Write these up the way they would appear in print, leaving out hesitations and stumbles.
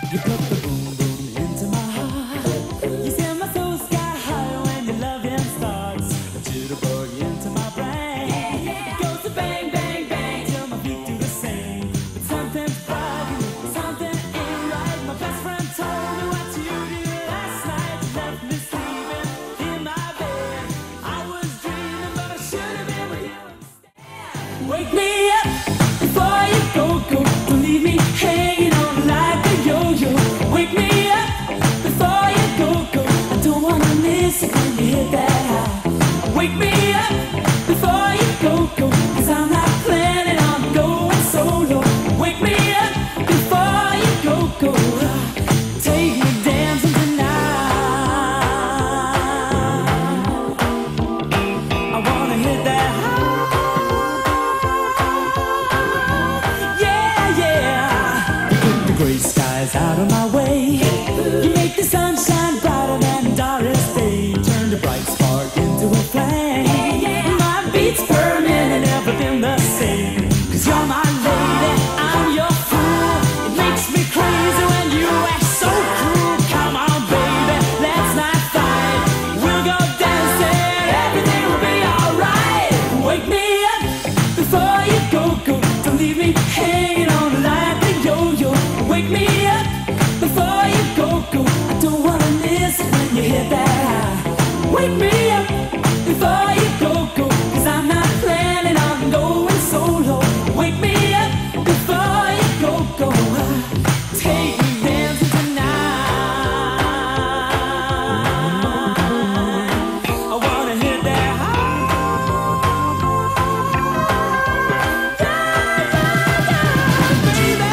You put the boom boom into my heart. You send my soul sky high when your loving starts. A jitterbug into my brain. It goes to bang bang bang till my feet do the same. But something's bugging, something ain't right. My best friend told me what you did last night. You left me sleeping in my bed. I was dreaming, but I should have been with you instead. Wake me up before you go. Don't leave me hanging on like a yo-yo. Wake me up before you go. I don't wanna miss it when you hit that high. Wake me up before you go. Cause I'm not planning on going solo. Wake me up before you go. Take me dancing tonight. I wanna hit that high. Gray skies out of my way. You make the sunshine brighter than darkest day. Turn the bright spark into a flame. My beats per minute never been the same. Cause you're my lady, I'm your fool. It makes me crazy when you act so cruel. Come on baby, let's not fight. We'll go dancing, everything will be alright. Wake me up before you go. Don't leave me hanging on like a yo-yo. Wake me up before you go. I don't wanna miss it when you hit that high. Wake me up before you go. Cause I'm not planning on going solo. Wake me up before you go. Take me dancing tonight. I wanna hit that high. Baby.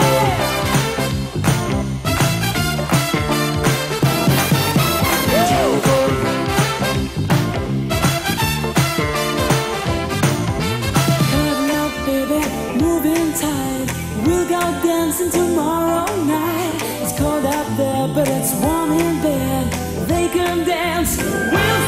Moving tight, we'll go dancing tomorrow night. It's cold out there, but it's warm in bed. They can dance, we'll